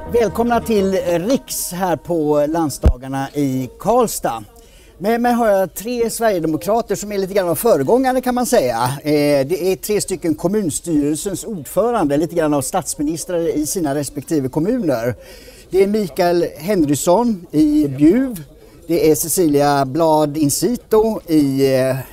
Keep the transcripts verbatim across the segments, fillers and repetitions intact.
Välkomna till Riks här på landsdagarna i Karlstad. Med mig har jag tre Sverigedemokrater som är lite grann av föregångare kan man säga. Det är tre stycken kommunstyrelsens ordförande, lite grann av statsministrar i sina respektive kommuner. Det är Mikael Henrysson i Bjuv, det är Cecilia Blad Incito i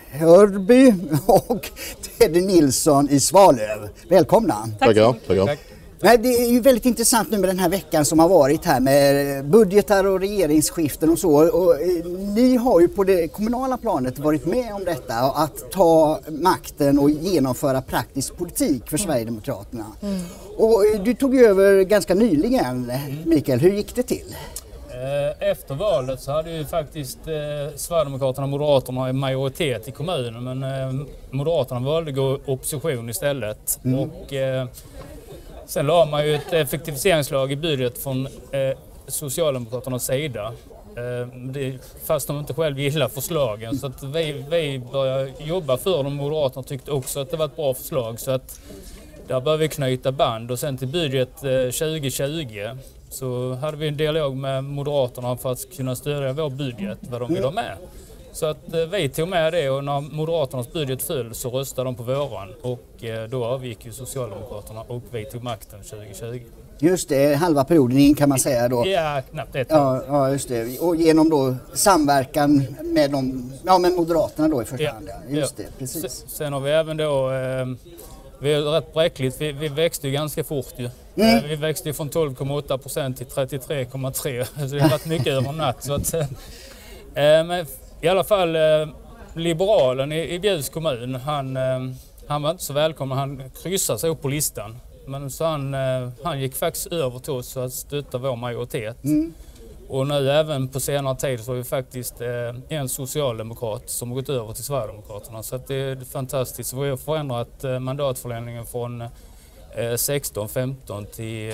Hörby och Teddy Nilsson i Svalöv. Välkomna! Tackar, tackar. Nej, det är ju väldigt intressant nu med den här veckan som har varit här med budgetar och regeringsskiften och så. Och, eh, ni har ju på det kommunala planet varit med om detta, att ta makten och genomföra praktisk politik för Sverigedemokraterna. Mm. Och eh, du tog ju över ganska nyligen, Mikael. Hur gick det till? Efter valet så hade ju faktiskt eh, Sverigedemokraterna och Moderaterna en majoritet i kommunen, men eh, Moderaterna valde att gå opposition istället. Mm. Och, eh, Sen la man ju ett effektiviseringslag i budget från eh, Socialdemokraternas sida. Eh, det, fast de inte själv gillar förslagen. Så att vi, vi började jobba för dem. Moderaterna tyckte också att det var ett bra förslag. Så att där började vi knyta band. Och sen till budget eh, tjugo tjugo så hade vi en dialog med Moderaterna för att kunna stödja vår budget, vad de vill ha med. Så att eh, vi tog med det, och när Moderaternas budget föll så röstade de på våran, och eh, då avgick ju Socialdemokraterna och vi tog makten tjugo tjugo. Just det, halva perioden in kan man säga då. Ja, knappt ett ja, ja, just det. Och genom då samverkan med, de, ja, med Moderaterna då i första ja. hand. Ja. Just ja. det, precis. Sen har vi även då, eh, vi är rätt bräckligt, vi, vi växte ju ganska fort ju. Mm. Eh, vi växte ju från tolv komma åtta procent till trettiotre komma tre, så det har varit mycket över natt. Så att, eh, men, i alla fall eh, liberalen i, i Bjuvs kommun, han, eh, han var inte så välkommen, han kryssade sig upp på listan. Men så han, eh, han gick faktiskt över till oss för att stötta vår majoritet. Mm. Och nu även på senare tid så har vi faktiskt eh, en socialdemokrat som har gått över till Sverigedemokraterna. Så att det är fantastiskt. Vi har förändrat eh, mandatförlängningen från eh, sexton femton till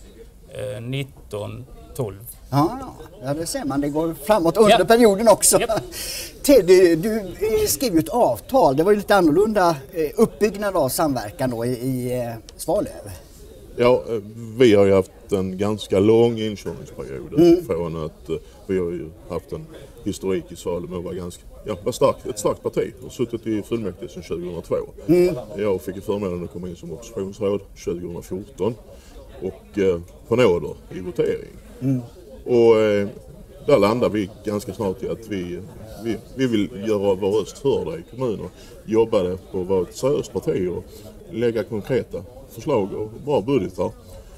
eh, nitton tolv. Ja, ja, det ser man. Det går framåt under ja. perioden också. Yep. Teddy, du skrev ju ett avtal. Det var ju lite annorlunda uppbyggnad av samverkan då i, i Svalöv. Ja, vi har ju haft en ganska lång inkörningsperiod. Mm. Från att vi har ju haft en historik i Svalöv med att vara ganska, ja, var stark, ett starkt parti och suttit i fullmäktige sedan tjugohundratvå. Mm. Jag fick ju förmånen att komma in som oppositionsråd tjugohundrafjorton och eh, på nåder i votering. Mm. Och eh, där landar vi ganska snart i att vi, vi, vi vill göra vår röst hörda i kommunen, jobbade på att vara ett seriöst parti och lägga konkreta förslag och bra budgetar.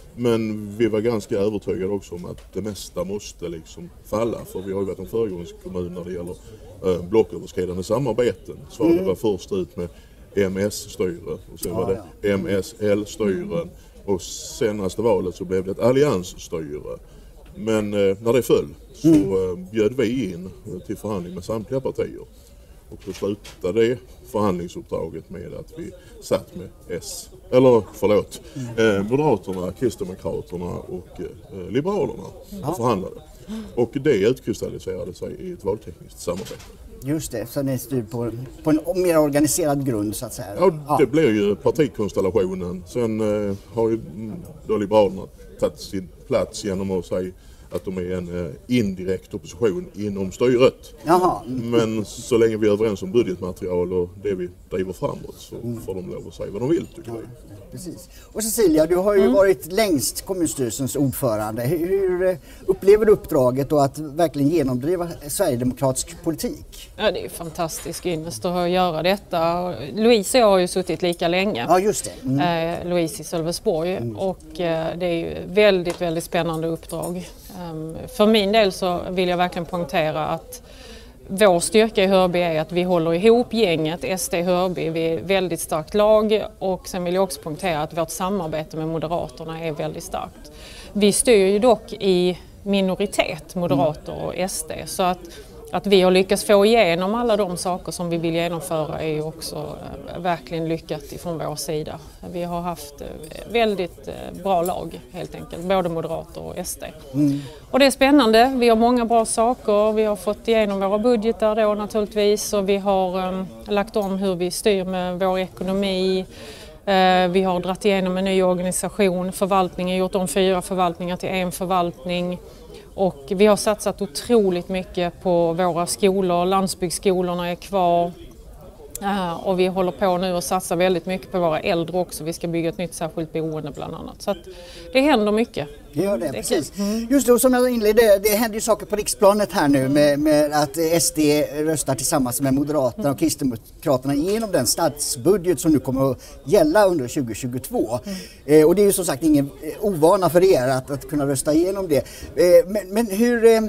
Men vi var ganska övertygade också om att det mesta måste liksom falla, för vi har ju varit en föregångskommun när det gäller eh, blocköverskridande samarbeten. Sverige mm. var först ut med M S-styre och sen ah, var det ja. M S L-styren och senaste valet så blev det ett alliansstyre. Men eh, när det föll så eh, bjöd vi in till förhandling med samtliga partier. Och då slutade det förhandlingsuppdraget med att vi satt med S, eller förlåt, eh, Moderaterna, Kristdemokraterna och eh, Liberalerna och förhandlade. Och det utkristalliserade sig i ett valtekniskt samarbete. Just det, så ni styr på, på en mer organiserad grund så att säga. Ja, det ja. blir ju partikonstellationen. Sen eh, har ju då Liberalerna tagit sin plats genom att säga att de är en eh, indirekt opposition inom styret. Jaha. Men så länge vi är överens om budgetmaterial och det vi driver framåt så mm. får de lov att säga vad de vill, tycker vi. Ja, precis. Och Cecilia, du har ju mm. varit längst kommunstyrelsens ordförande. Hur upplever du uppdraget och att verkligen genomdriva sverigedemokratisk politik? Ja, det är ju fantastisk ynnest att göra detta. Louise och jag har ju suttit lika länge. Ja, just det. Mm. Eh, Louise i Sölvesborg. Mm. Och eh, det är ju väldigt, väldigt spännande uppdrag. Um, för min del så vill jag verkligen poängtera att vår styrka i Hörby är att vi håller ihop gänget, S D Hörby, vi är väldigt starkt lag, och sen vill jag också poängtera att vårt samarbete med Moderaterna är väldigt starkt. Vi styr ju dock i minoritet, Moderater och S D, så att Att vi har lyckats få igenom alla de saker som vi vill genomföra är ju också eh, verkligen lyckat ifrån vår sida. Vi har haft eh, väldigt eh, bra lag helt enkelt, både Moderater och S D. Mm. Och det är spännande, vi har många bra saker, vi har fått igenom våra budgetar då naturligtvis, och vi har eh, lagt om hur vi styr med vår ekonomi. Vi har dragit igenom en ny organisation, förvaltningen, gjort om fyra förvaltningar till en förvaltning. Och vi har satsat otroligt mycket på våra skolor, landsbygdsskolorna är kvar. Och vi håller på nu och satsar väldigt mycket på våra äldre också. Vi ska bygga ett nytt särskilt boende bland annat. Så att det händer mycket. Det gör det, precis. Just då som jag inledde, det händer ju saker på riksplanet här nu med, med att S D röstar tillsammans med Moderaterna och Kristdemokraterna genom den statsbudget som nu kommer att gälla under tjugo tjugotvå. Mm. Eh, och det är ju som sagt ingen ovana för er att, att kunna rösta igenom det. Eh, men, men hur... Eh,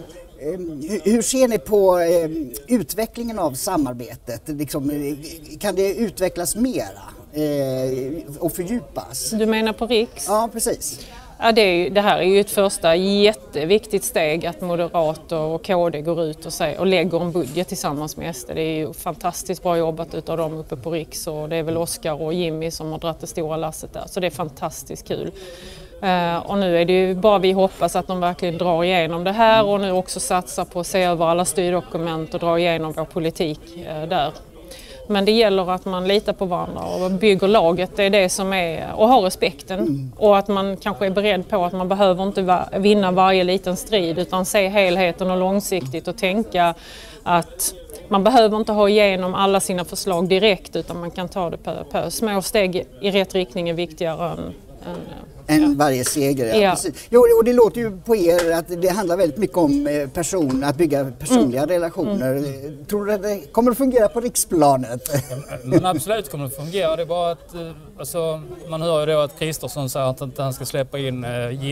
Hur ser ni på eh, utvecklingen av samarbetet? Liksom, kan det utvecklas mera eh, och fördjupas? Du menar på Riks? Ja, precis. Ja, det, är, det här är ju ett första jätteviktigt steg att Moderater och K D går ut och, säger, och lägger en budget tillsammans med S D. Det är ju fantastiskt bra jobbat utav dem uppe på Riks och det är väl Oskar och Jimmy som har dragit det stora lasset där. Så det är fantastiskt kul. Uh, och nu är det ju bara vi hoppas att de verkligen drar igenom det här och nu också satsar på att se över alla styrdokument och dra igenom vår politik uh, där. Men det gäller att man litar på varandra och bygger laget, det är det som är, och har respekten. Mm. Och att man kanske är beredd på att man behöver inte va- vinna varje liten strid utan se helheten och långsiktigt och tänka att man behöver inte ha igenom alla sina förslag direkt utan man kan ta det på, på. Små steg i rätt riktning är viktigare än, än En ja. varje seger, ja. Ja. Precis. Jo, och det låter ju på er att det handlar väldigt mycket om person, att bygga personliga mm. relationer. Mm. Tror du att det kommer att fungera på riksplanet? Ja, men absolut kommer det att fungera. Det är bara att alltså, man hör ju då att Kristersson säger att han ska släppa in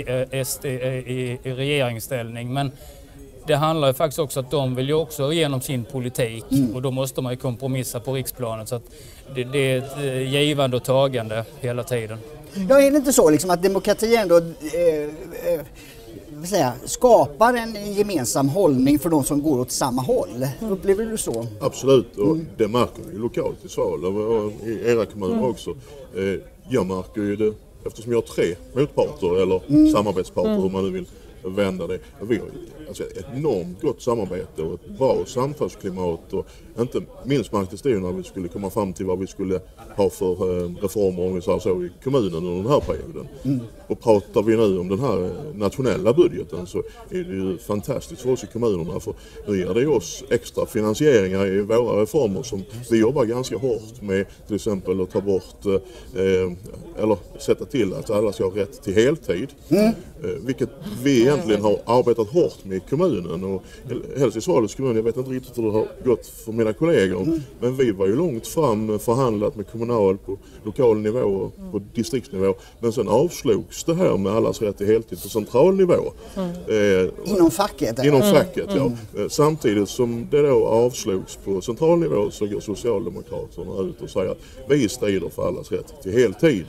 S D i, i regeringsställning. Men det handlar ju faktiskt också att de vill ju också igenom sin politik mm. och då måste man ju kompromissa på riksplanet. Så att det, det är ett givande och tagande hela tiden. Ja, är det inte så liksom, att demokrati ändå eh, eh, vill säga, skapar en gemensam hållning för de som går åt samma håll? Mm. Upplever du så? Absolut, och mm. det märker vi lokalt i Svalöv och i era kommuner mm. också. Eh, jag märker ju det eftersom jag har tre motparter eller mm. samarbetsparter, mm. hur man nu vill vända det. Vi har alltså ett enormt gott samarbete och ett bra samtalsklimat och inte minst märktes det när vi skulle komma fram till vad vi skulle ha för reformer om vi sa så i kommunen under den här perioden. Mm. Och pratar vi nu om den här nationella budgeten så är det ju fantastiskt för oss i kommunerna för nu ger det oss extra finansieringar i våra reformer som vi jobbar ganska hårt med, till exempel att ta bort eh, eller sätta till att alla ska ha rätt till heltid. Mm. Eh, vilket vi egentligen har arbetat hårt med i kommunen och helst i Svalövs kommun, jag vet inte riktigt hur det har gått för mina kollegor, mm. men vi var ju långt fram förhandlat med kommunal på lokal nivå och på distriktsnivå, men sen avslogs det här med allas rätt till heltid på central nivå. Mm. Eh, inom facket? Inom mm. facket, ja. Mm. Samtidigt som det då avslogs på central nivå så går Socialdemokraterna ut och säger att vi strider för allas rätt till heltid.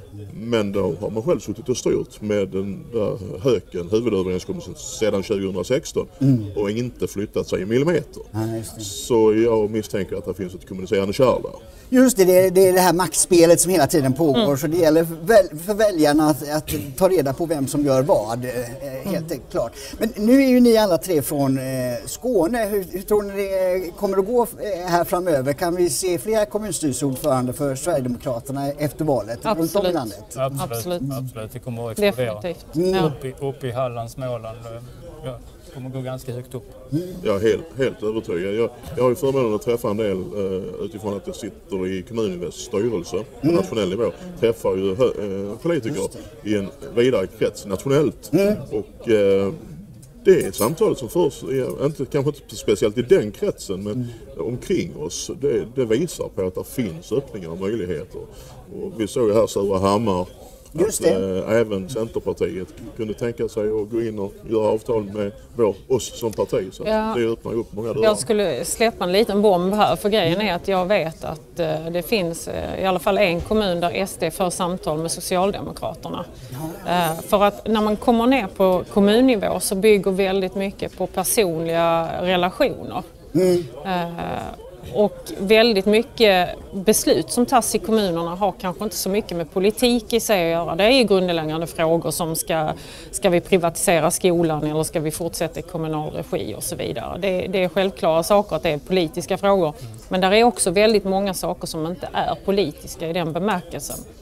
Men då har man själv suttit och styrt med den där höken, huvudöverenskommelsen sedan tjugo sexton mm. och inte flyttat sig i millimeter. Ja, så jag misstänker att det finns ett kommunicerande kärl där. Just det, det är, det är det här maktspelet som hela tiden pågår mm. så det gäller för väljarna att, att ta reda på vem som gör vad, helt mm. klart. Men nu är ju ni alla tre från eh, Skåne. Hur, hur tror ni det kommer att gå här framöver? Kan vi se flera kommunstyrelseordförande för Sverigedemokraterna efter valet runt om i landet? Absolut, absolut. absolut. Det kommer att explodera. Definitivt. Mm. Ja. Upp, i, upp i Halland, Småland. Ja. kommer gå ganska högt upp. Jag är helt, helt övertygad. Jag, jag har ju förmånen att träffa en del uh, utifrån att jag sitter i Kommuninvests styrelse på mm. nationell nivå. Träffar ju uh, politiker i en vidare krets nationellt. Mm. Och uh, det samtalet som förs, inte, kanske inte speciellt i den kretsen, men mm. omkring oss, det, det visar på att det finns öppningar och möjligheter. Och vi såg ju här Surahammar. Just att äh, även Centerpartiet kunde tänka sig att gå in och göra avtal med vår, oss som parti. Så ja, det öppnar upp många dörrar. Jag skulle släppa en liten bomb här, för grejen är att jag vet att äh, det finns äh, i alla fall en kommun där S D för samtal med Socialdemokraterna. Ja. Äh, för att när man kommer ner på kommunnivå så bygger väldigt mycket på personliga relationer. Mm. Äh, Och väldigt mycket beslut som tas i kommunerna har kanske inte så mycket med politik i sig att göra. Det är ju grundläggande frågor som ska, ska vi privatisera skolan eller ska vi fortsätta i kommunal regi och så vidare. Det, det är självklara saker att det är politiska frågor. Men där är också väldigt många saker som inte är politiska i den bemärkelsen.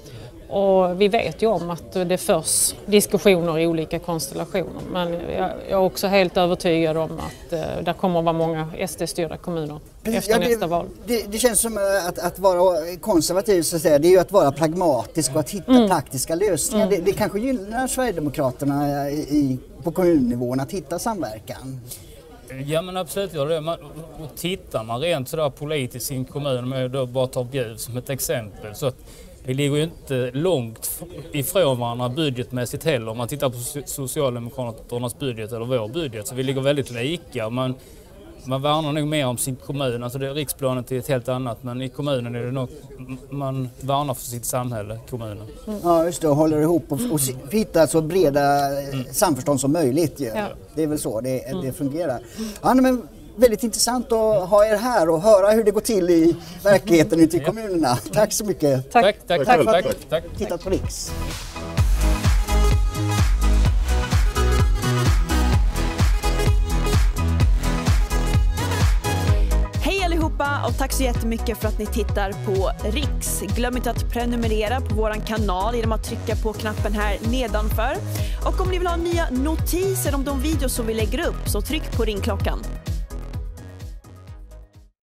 Och vi vet ju om att det förs diskussioner i olika konstellationer. Men jag är också helt övertygad om att det kommer att vara många S D-styrda kommuner efter ja, det, nästa val. Det, det känns som att, att vara konservativ, så att säga, det är ju att vara pragmatisk och att hitta mm. praktiska lösningar. Mm. Det, det kanske gynnar Sverigedemokraterna i, på kommunnivån att hitta samverkan. Ja, men absolut gör det. Man, och tittar man rent sådär politiskt i en kommun, med då bara tar Bjuv som ett exempel, så att det ligger ju inte långt ifrån varandra budgetmässigt heller. Om man tittar på Socialdemokraternas budget eller vår budget, så vi ligger väldigt lika. Man, man värnar nog mer om sin kommun. Alltså det, riksplanet är ett helt annat, men i kommunen är det nog, man värnar för sitt samhälle, kommunen. Mm. Ja, just det, och håller ihop och, och hitta så breda mm. samförstånd som möjligt. Ja. Ja. Det är väl så det, mm. det fungerar. Ja, men väldigt intressant att ha er här och höra hur det går till i verkligheten ute i kommunerna. Tack så mycket. Tack, tack, tack, tack för tack, att tack, ni tittat på Riks. Hej allihopa och tack så jättemycket för att ni tittar på Riks. Glöm inte att prenumerera på våran kanal genom att trycka på knappen här nedanför. Och om ni vill ha nya notiser om de videos som vi lägger upp, så tryck på ringklockan.